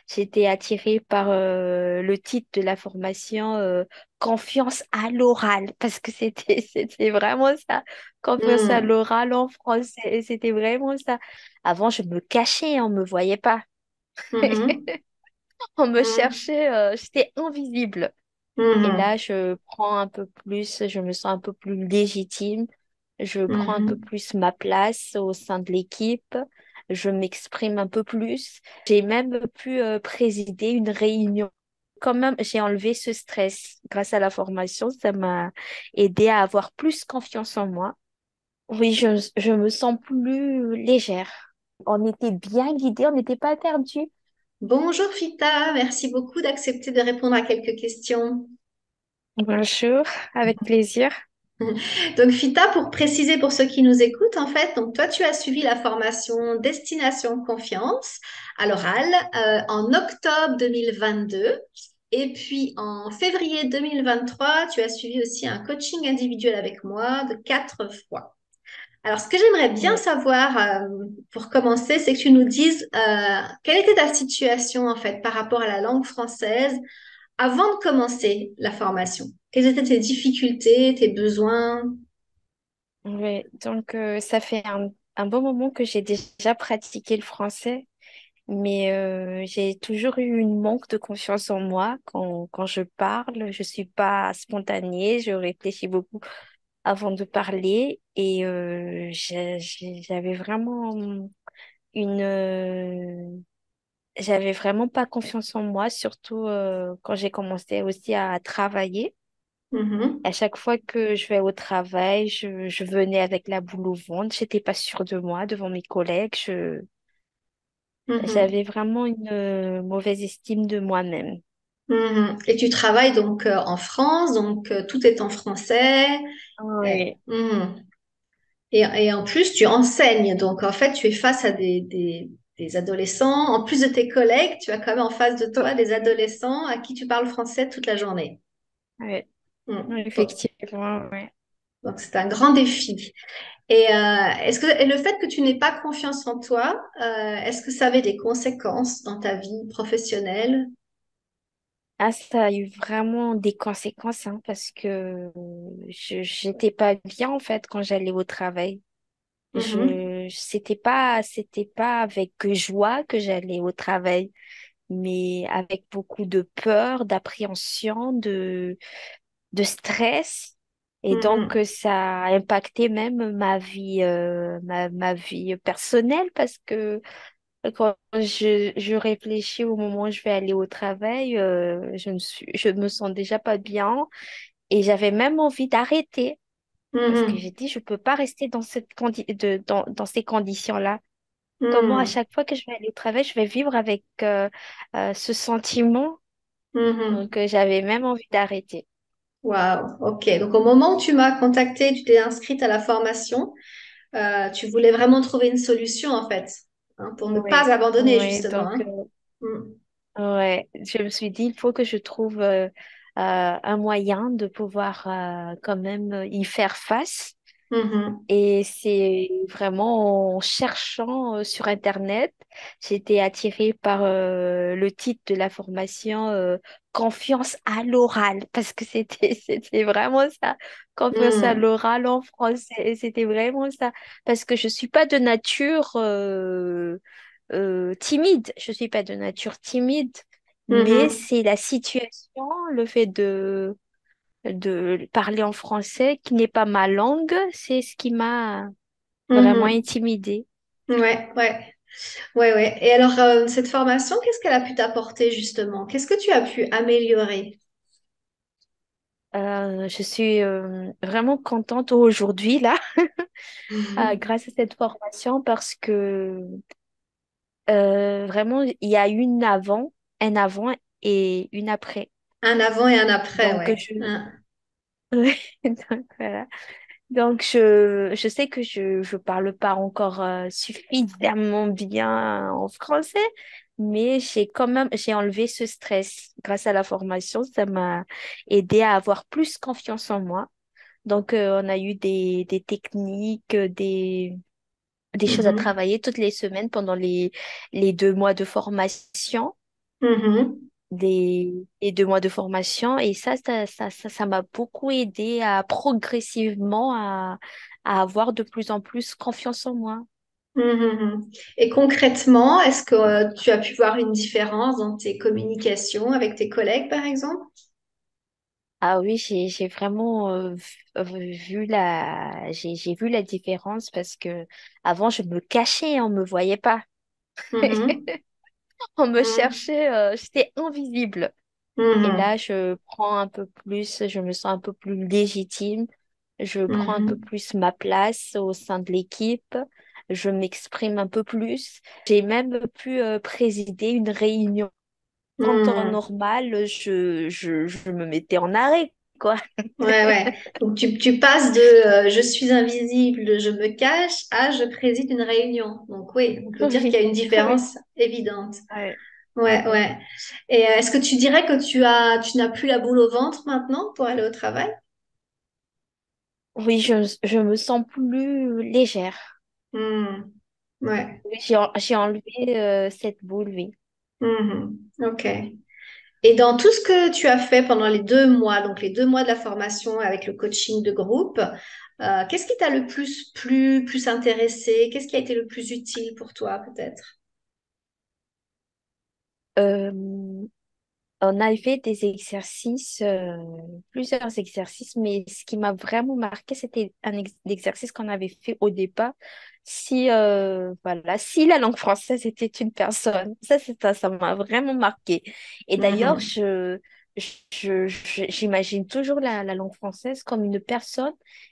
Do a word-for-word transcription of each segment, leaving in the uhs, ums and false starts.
j'étais attirée par euh, le titre de la formation euh, Confiance à l'oral, parce que c'était c'était vraiment ça, confiance à Mhm. l'oral en français, et c'était vraiment ça. Avant, je me cachais, on me voyait pas. Mhm. On me Mhm. cherchait, euh, j'étais invisible. Et Mhm. là, je prends un peu plus, je me sens un peu plus légitime, je prends un peu Mhm. plus ma place au sein de l'équipe, je m'exprime un peu plus. J'ai même pu euh, présider une réunion. Quand même, j'ai enlevé ce stress grâce à la formation, ça m'a aidé à avoir plus confiance en moi. Oui, je, je me sens plus légère. On était bien guidés, on n'était pas perdus. Bonjour Fita, merci beaucoup d'accepter de répondre à quelques questions. Bonjour, avec plaisir. Donc Fita, pour préciser pour ceux qui nous écoutent, en fait, donc toi tu as suivi la formation Destination Confiance à l'oral euh, en octobre deux mille vingt-deux et puis en février deux mille vingt-trois, tu as suivi aussi un coaching individuel avec moi de quatre fois. Alors, ce que j'aimerais bien Oui. savoir euh, pour commencer, c'est que tu nous dises euh, quelle était ta situation en fait par rapport à la langue française avant de commencer la formation. Quelles étaient tes difficultés, tes besoins? Oui, donc euh, ça fait un, un bon moment que j'ai déjà pratiqué le français, mais euh, j'ai toujours eu une manque de confiance en moi quand, quand je parle. Je suis pas spontanée, je réfléchis beaucoup avant de parler et euh, j'ai- j'ai- j'avais vraiment une... euh, j'avais vraiment pas confiance en moi, surtout euh, quand j'ai commencé aussi à travailler. Mhm, À chaque fois que je vais au travail, je, je venais avec la boule au ventre. J'étais pas sûre de moi devant mes collègues. Je, mhm, j'avais vraiment une euh, mauvaise estime de moi-même. mhm. Et tu travailles donc euh, en France, donc euh, tout est en français. Et, Oui. mhm. Et, et en plus, tu enseignes, donc en fait, tu es face à des, des, des adolescents. En plus de tes collègues, tu as quand même en face de toi des Oui, adolescents à qui tu parles français toute la journée. oui, Hmm. oui, Bon, effectivement, oui. donc c'est un grand défi. Et euh, est-ce que et le fait que tu n'aies pas confiance en toi, euh, est-ce que ça avait des conséquences dans ta vie professionnelle? Ah, ça a eu vraiment des conséquences, hein, parce que je j'étais pas bien en fait quand j'allais au travail. Mhm. Je c'était pas c'était pas avec joie que j'allais au travail, mais avec beaucoup de peur, d'appréhension, de de stress. Et donc, Mhm. euh, ça a impacté même ma vie, euh, ma, ma vie personnelle parce que quand je, je réfléchis au moment où je vais aller au travail, euh, je ne suis, je me sens déjà pas bien et j'avais même envie d'arrêter parce que Mhm. j'ai dit, je peux pas rester dans cette condi- de, dans, dans ces conditions-là. Comment à Mhm. chaque fois que je vais aller au travail, je vais vivre avec euh, euh, ce sentiment. Mhm. Donc, euh, j'avais même envie d'arrêter. Waouh, ok. Donc au moment où tu m'as contactée, tu t'es inscrite à la formation, euh, tu voulais vraiment trouver une solution en fait, hein, pour ne pas Oui, abandonner oui, justement, donc hein. euh, Mm. ouais, je me suis dit, il faut que je trouve euh, euh, un moyen de pouvoir euh, quand même euh, y faire face. Mhm. Et c'est vraiment en cherchant euh, sur Internet, j'ai été attirée par euh, le titre de la formation euh, Confiance à l'oral, parce que c'était c'était vraiment ça, confiance à Mm. l'oral en français, et c'était vraiment ça, parce que je suis pas de nature euh, euh, timide, je suis pas de nature timide, mais Mhm. c'est la situation, le fait de de parler en français, qui n'est pas ma langue, c'est ce qui m'a vraiment Mhm. intimidée. Ouais, ouais, ouais, ouais. Et alors, euh, cette formation, qu'est-ce qu'elle a pu t'apporter justement? Qu'est-ce que tu as pu améliorer? Euh, je suis euh, vraiment contente aujourd'hui, là, euh, Mhm. grâce à cette formation, parce que euh, vraiment, il y a une avant, un avant et une après. Un avant et un après, Donc, ouais. je, Hein. donc, voilà. Donc, je, je sais que je je parle pas encore euh, suffisamment bien en français, mais j'ai quand même, j'ai enlevé ce stress grâce à la formation. Ça m'a aidé à avoir plus confiance en moi. Donc, euh, on a eu des, des techniques, euh, des, des choses à Mhm. travailler toutes les semaines pendant les, les deux mois de formation. Mhm. des, et deux mois de formation. Et ça, ça, ça, ça, ça m'a beaucoup aidé à progressivement à, à avoir de plus en plus confiance en moi. Mhm. Et concrètement, est-ce que euh, tu as pu voir une différence dans tes communications avec tes collègues, par exemple? Ah oui, j'ai, j'ai vraiment euh, vu vu la, j'ai, j'ai vu la différence parce que avant, je me cachais, on me voyait pas. Mhm. On me Mhm. cherchait, euh, j'étais invisible. Et Mhm. là, je prends un peu plus, je me sens un peu plus légitime. Je prends un peu Mhm. plus ma place au sein de l'équipe. Je m'exprime un peu plus. J'ai même pu euh, présider une réunion. En temps Mhm. normal, je, je, je me mettais en arrêt, quoi. Ouais, ouais. Donc tu, tu passes de euh, je suis invisible, je me cache à je préside une réunion. Donc oui, on peut dire qu'il y Oui, a une oui. différence évidente. Ouais, Ouais, ouais. ouais. Et euh, est-ce que tu dirais que tu as, tu n'as plus la boule au ventre maintenant pour aller au travail? Oui, je, je me sens plus légère. Hmm. Ouais. Oui, J'ai, en- j'ai enlevé euh, cette boule, oui. Mhm. Ok. Et dans tout ce que tu as fait pendant les deux mois, donc les deux mois de la formation avec le coaching de groupe, euh, qu'est-ce qui t'a le plus plu, plus intéressé? Qu'est-ce qui a été le plus utile pour toi, peut-être? Euh, On a fait des exercices, euh, plusieurs exercices, mais ce qui m'a vraiment marqué, c'était un ex- exercice qu'on avait fait au départ. Si, euh, voilà, si la langue française était une personne, ça, c'est ça, ça m'a vraiment marqué. Et d'ailleurs, Mhm. je, je, je- j'imagine toujours la, la langue française comme une personne.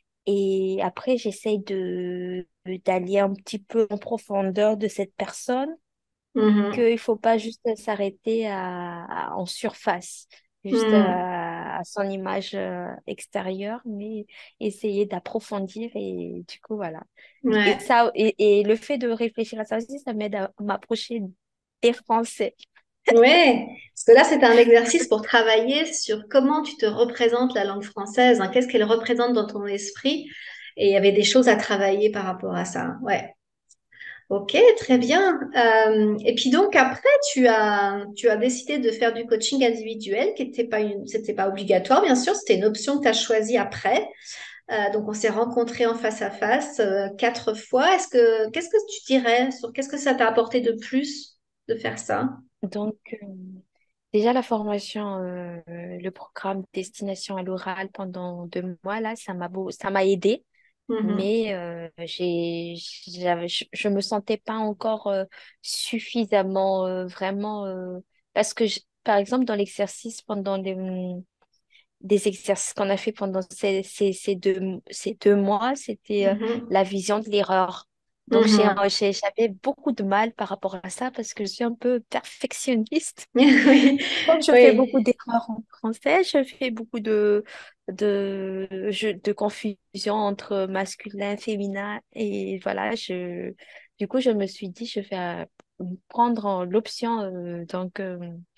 Et après, j'essaye de, d'aller un petit peu en profondeur de cette personne Mhm. qu'il ne faut pas juste s'arrêter à, à- en surface, juste Mhm. à, à son image euh, extérieure, mais essayer d'approfondir et du coup, voilà. Et Ouais. ça, et, et le fait de réfléchir à ça aussi, ça m'aide à m'approcher des Français. Ouais, parce que là, c'est un exercice pour travailler sur comment tu te représentes la langue française, hein, qu'est-ce qu'elle représente dans ton esprit. Et il y avait des choses à travailler par rapport à ça. Ouais. Ok, très bien. Euh, et puis donc après, tu as, tu as décidé de faire du coaching individuel, qui n'était pas une, c'était pas obligatoire, bien sûr, c'était une option que tu as choisie après. Euh, donc on s'est rencontrés en face à face euh, quatre fois. Est-ce que, qu'est-ce que tu dirais sur qu'est-ce que ça t'a apporté de plus de faire ça? Donc, euh, déjà, la formation, euh, le programme Destination à l'oral pendant deux mois, là, ça m'a beau, ça m'a aidé. Mhm, Mais euh, j'ai, j'avais, je, je me sentais pas encore euh, suffisamment euh, vraiment euh, parce que je- par exemple dans l'exercice pendant les hum, des exercices qu'on a fait pendant ces, ces, ces deux ces deux mois c'était euh, mhm, la vision de l'erreur. Donc j'ai mhm. j'ai- j'avais beaucoup de mal par rapport à ça parce que je suis un peu perfectionniste. Oui, Comme je fais beaucoup oui. d'erreurs en français, je fais beaucoup de, de, je- de confusion entre masculin, féminin. Et voilà, je, du coup, je me suis dit, je vais euh, prendre en- l'option euh, donc euh,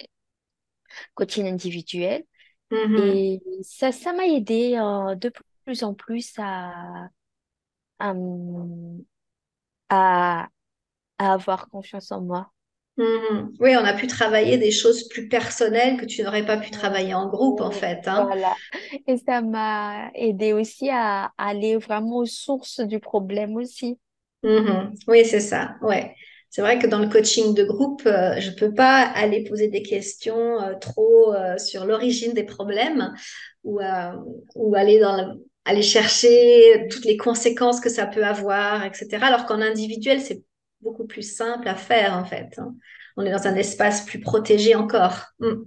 coaching individuel. Mhm, Et ça, ça m'a aidé euh, de plus en plus à, à, m- à, à avoir confiance en moi. mhm. Oui, on a pu travailler des choses plus personnelles que tu n'aurais pas pu travailler en groupe, en Oh, fait, hein. voilà. Et ça m'a aidé aussi à aller vraiment aux sources du problème aussi. Mhm. Oui, c'est ça. Ouais. C'est vrai que dans le coaching de groupe, euh, je peux pas aller poser des questions euh, trop euh, sur l'origine des problèmes ou, euh, ou aller dans le- aller chercher toutes les conséquences que ça peut avoir, et cetera. Alors qu'en individuel, c'est beaucoup plus simple à faire, en fait, hein. On est dans un espace plus protégé encore. Mm.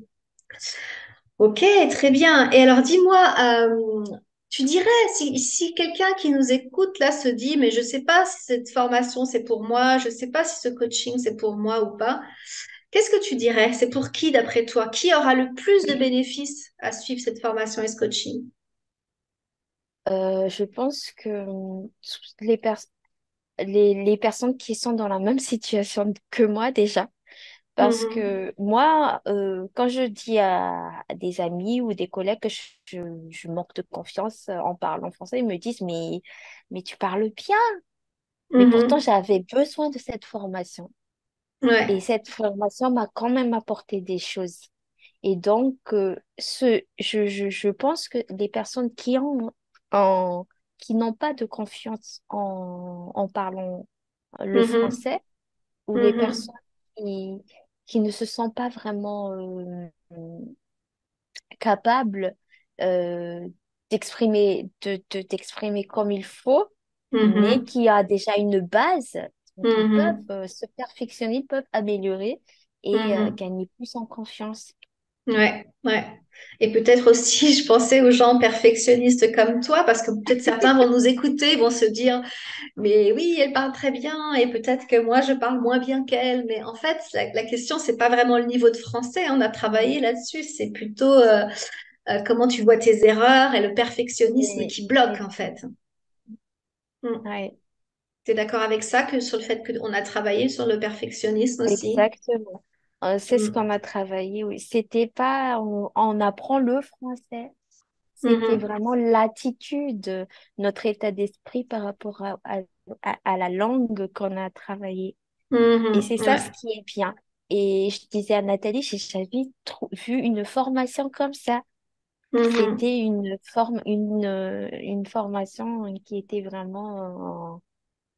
Ok, très bien. Et alors, dis-moi, euh, tu dirais, si, si quelqu'un qui nous écoute là se dit, mais je ne sais pas si cette formation c'est pour moi, je ne sais pas si ce coaching c'est pour moi ou pas, qu'est-ce que tu dirais? C'est pour qui d'après toi? Qui aura le plus de bénéfices à suivre cette formation et ce coaching? Euh, je pense que hum, les, pers- les, les personnes qui sont dans la même situation que moi déjà, parce Mhm, que moi, euh, quand je dis à, à des amis ou des collègues que je, je, je manque de confiance en parlant français, ils me disent, mais, mais tu parles bien. Mais pourtant, mhm, j'avais besoin de cette formation. Et Ouais. cette formation m'a quand même apporté des choses. Et donc, euh, ce, je, je, je pense que les personnes qui ont, en, qui n'ont pas de confiance en, en parlant le Mhm. français, ou les Mhm. personnes qui, qui ne se sentent pas vraiment euh, capables euh, d'exprimer, de, de- d'exprimer comme il faut, mais Mhm. qui a déjà une base, donc ils peuvent Mhm. euh, se perfectionner, ils peuvent améliorer et euh, Mhm. gagner plus en confiance. Ouais, ouais. Et peut-être aussi, je pensais aux gens perfectionnistes comme toi, parce que peut-être certains vont nous écouter, vont se dire, mais oui, elle parle très bien, et peut-être que moi, je parle moins bien qu'elle. Mais en fait, la, la question, c'est pas vraiment le niveau de français. On a travaillé Ouais. là-dessus. C'est plutôt euh, euh, comment tu vois tes erreurs et le perfectionnisme Et- qui bloque, et- en fait. Hmm. ouais. Tu es d'accord avec ça, que sur le fait qu'on a travaillé sur le perfectionnisme aussi? Exactement. Euh, c'est ce qu'on Hmm. a travaillé, oui. C'était pas, on, on apprend le français. C'était Mhm. vraiment l'attitude, notre état d'esprit par rapport à, à, à- à la langue qu'on a travaillée. Et Mhm. c'est ça ce Ouais. qui est bien. Et je disais à Nathalie, j'ai jamais trou- vu une formation comme ça. Mhm. C'était une forme, une, euh, une formation qui était vraiment euh,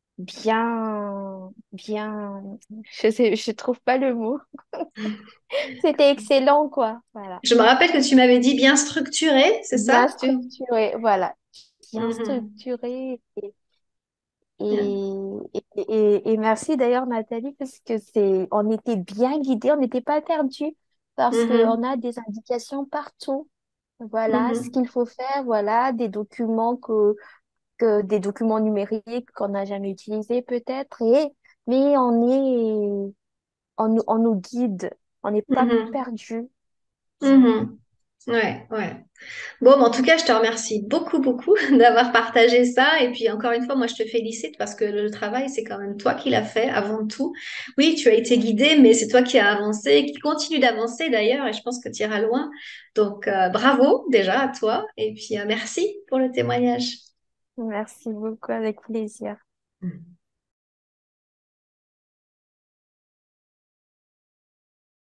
bien, bien, je sais, je trouve pas le mot. C'était excellent, quoi. Voilà. Je me rappelle que tu m'avais dit bien structuré, c'est Bien ça? Tu... structuré, voilà. Bien Mhm. structuré. Et, Yeah. et, et, et merci d'ailleurs, Nathalie, parce que c'est, on était bien guidés, on n'était pas perdus, parce qu'on Mhm. a des indications partout. Voilà ce Mhm. qu'il faut faire, voilà des documents que, que des documents numériques qu'on n'a jamais utilisés peut-être, et mais on est, on, nous- on nous guide, on n'est pas Mhm. perdu. Mhm. Ouais, ouais. Bon, mais en tout cas, je te remercie beaucoup, beaucoup d'avoir partagé ça. Et puis, encore une fois, moi, je te félicite parce que le travail, c'est quand même toi qui l'as fait avant tout. Oui, tu as été guidé, mais c'est toi qui as avancé et qui continue d'avancer d'ailleurs. Et je pense que tu iras loin. Donc, euh, bravo déjà à toi. Et puis, euh, merci pour le témoignage. Merci beaucoup, avec plaisir.